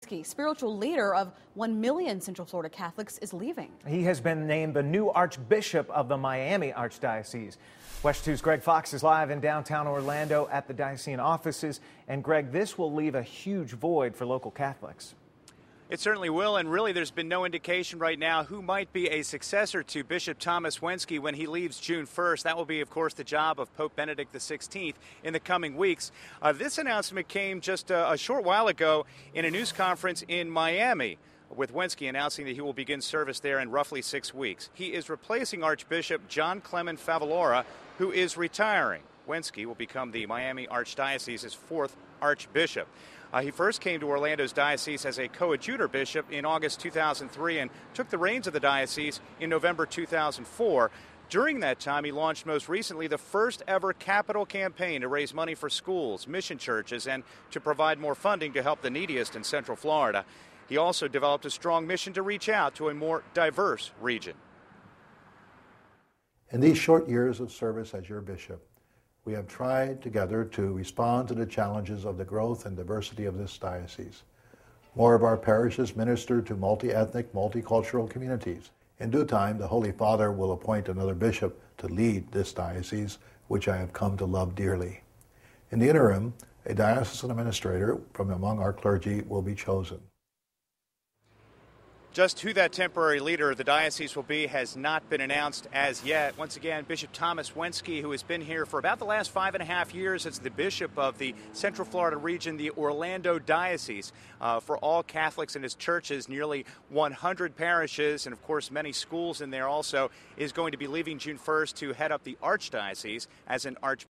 spiritual leader of 1 million Central Florida Catholics, is leaving. He has been named the new Archbishop of the Miami Archdiocese. West 2's Greg Fox is live in downtown Orlando at the diocesan offices. And Greg, this will leave a huge void for local Catholics. It certainly will, and really there's been no indication right now who might be a successor to Bishop Thomas Wenski when he leaves June 1st. That will be, of course, the job of Pope Benedict XVI in the coming weeks. This announcement came just a short while ago in a news conference in Miami, with Wenski announcing that he will begin service there in roughly 6 weeks. He is replacing Archbishop John Favalora, who is retiring. Wenski will become the Miami Archdiocese's fourth Archbishop. He first came to Orlando's diocese as a coadjutor bishop in August 2003 and took the reins of the diocese in November 2004. During that time, he launched most recently the first ever capital campaign to raise money for schools, mission churches, and to provide more funding to help the neediest in Central Florida. He also developed a strong mission to reach out to a more diverse region. In these short years of service as your bishop, we have tried together to respond to the challenges of the growth and diversity of this diocese. More of our parishes minister to multi-ethnic, multicultural communities. In due time, the Holy Father will appoint another bishop to lead this diocese, which I have come to love dearly. In the interim, a diocesan administrator from among our clergy will be chosen. Just who that temporary leader of the diocese will be has not been announced as yet. Once again, Bishop Thomas Wenski, who has been here for about the last 5.5 years as the bishop of the Central Florida region, the Orlando Diocese. For all Catholics in his churches, nearly 100 parishes, and of course many schools in there also, is going to be leaving June 1st to head up the Archdiocese as an Archbishop.